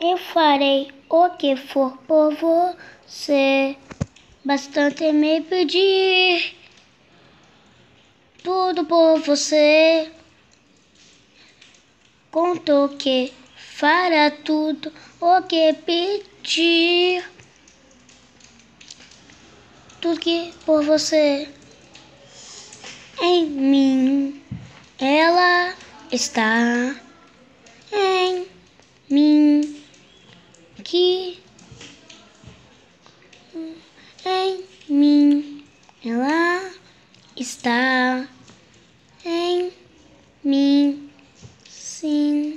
Eu farei o que for por você, bastante me pedir, tudo por você. Contou que fará tudo o que pedir, tudo que por você. Em mim ela está, em mim que em mim ela está, em mim sim.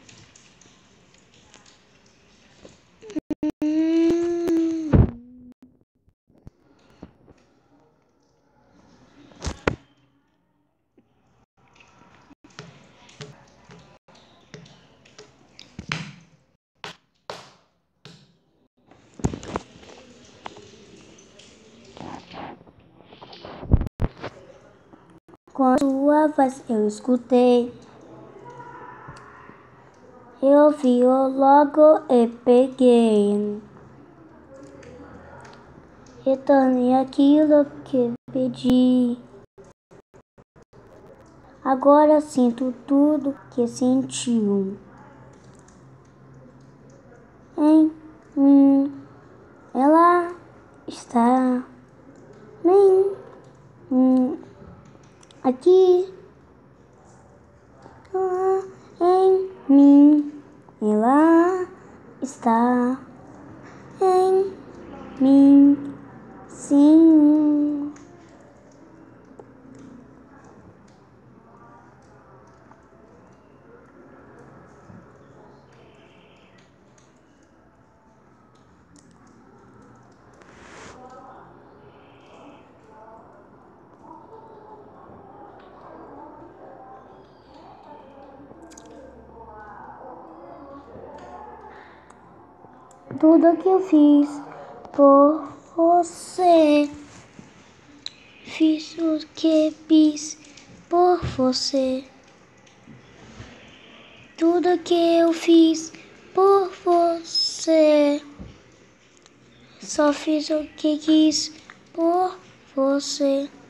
Com a sua voz eu escutei, eu ouvi logo e peguei. Retornei aquilo que pedi. Agora sinto tudo que sentiu. Em mim ela está, em mim aqui. Em mim ela está, em mim sim. Tudo que eu fiz por você, fiz o que quis por você. Tudo que eu fiz por você, só fiz o que quis por você.